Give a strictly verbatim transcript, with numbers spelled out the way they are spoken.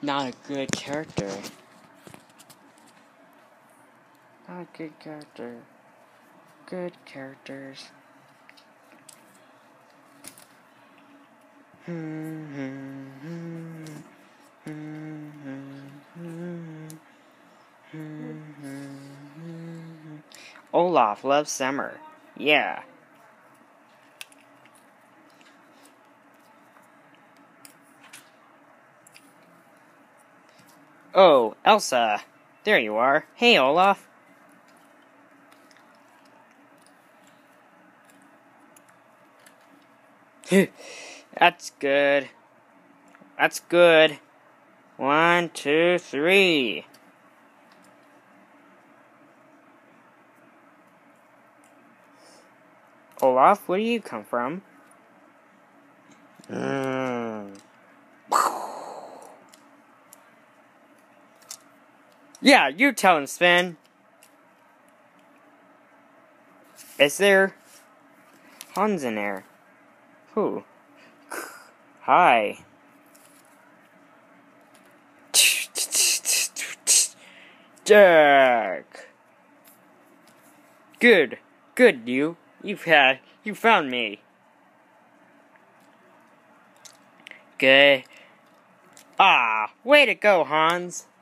not a good character. Not a good character. Good characters. Olaf loves summer. Yeah. Oh, Elsa. There you are. Hey, Olaf. That's good. That's good. One, two, three. Olaf, where do you come from? Mm. Yeah, you tell him, Sven. Is there Hans in there? Who? Hi. Jack. Good. Good, you. You've had. You found me. Good. Ah, way to go, Hans.